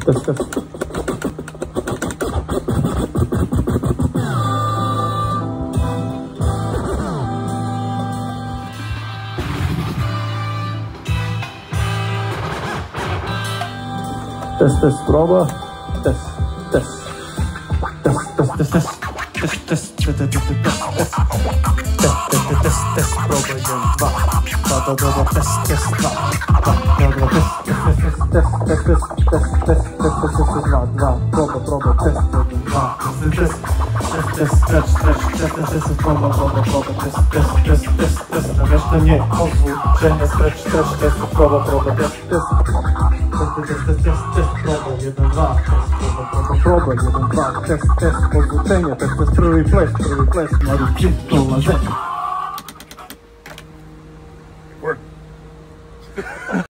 Test, test. Test, test, proba. Test, test. Test, test, test, test. Test, test, test, test, test, test. Test, test, proba, 1, 2. Da, test, test, 2. Test, test, test, test, 2, proba, test, 1, 2. Test, test, proba, test, na resztę nie, odwrócenie, stretch, test, proba, test, proba, 1, 2, proba, 1, 2, test, odwrócenie, test, replace, na rucie, to marzenie.